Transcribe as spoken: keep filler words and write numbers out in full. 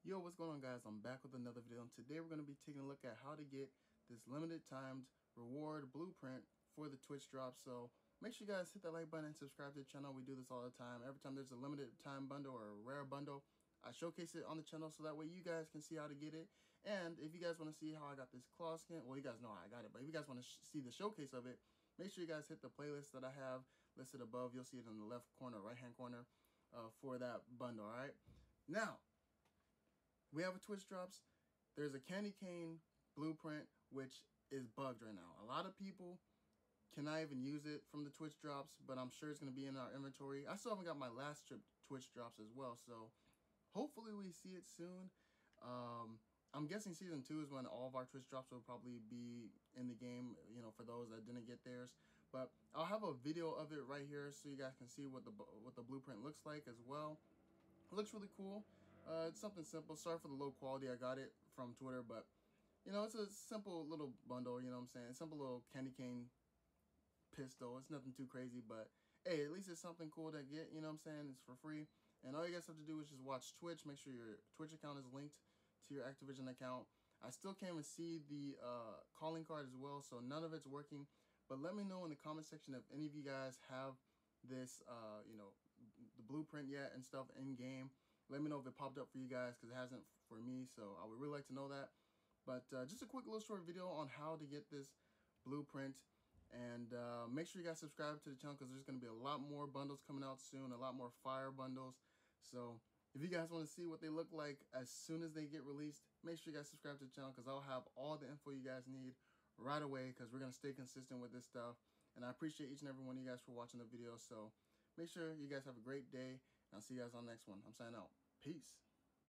Yo, what's going on, guys? I'm back with another video, and today we're going to be taking a look at how to get this limited timed reward blueprint for the Twitch drop. So make sure you guys hit that like button and subscribe to the channel. We do this all the time. Every time there's a limited time bundle or a rare bundle, I showcase it on the channel so that way you guys can see how to get it. And if you guys want to see how I got this claw skin, well, you guys know how I got it, but if you guys want to see the showcase of it, make sure you guys hit the playlist that I have listed above. You'll see it in the left corner, right hand corner uh, for that bundle. All right, now we have a Twitch drops. There's a candy cane blueprint which is bugged right now. A lot of people cannot even use it from the Twitch drops, but I'm sure it's going to be in our inventory. I still haven't got my last trip Twitch drops as well, so hopefully we see it soon. Um, I'm guessing season two is when all of our Twitch drops will probably be in the game, you know, for those that didn't get theirs. But I'll have a video of it right here so you guys can see what the what the blueprint looks like as well. It looks really cool. Uh, it's something simple. Sorry for the low quality. I got it from Twitter, but you know, it's a simple little bundle. You know what I'm saying? Simple little candy cane pistol. It's nothing too crazy, but hey, at least it's something cool to get. You know what I'm saying? It's for free, and all you guys have to do is just watch Twitch. Make sure your Twitch account is linked to your Activision account. I still can't even see the uh, calling card as well, so none of it's working. But let me know in the comment section if any of you guys have this, uh, you know, the blueprint yet and stuff in game. Let me know if it popped up for you guys, because it hasn't for me, so I would really like to know that. But uh, just a quick little short video on how to get this blueprint. And uh, make sure you guys subscribe to the channel, because there's going to be a lot more bundles coming out soon, a lot more fire bundles. So if you guys want to see what they look like as soon as they get released, make sure you guys subscribe to the channel, because I'll have all the info you guys need right away, because we're going to stay consistent with this stuff. And I appreciate each and every one of you guys for watching the video. So make sure you guys have a great day, and I'll see you guys on the next one. I'm signing out. Peace.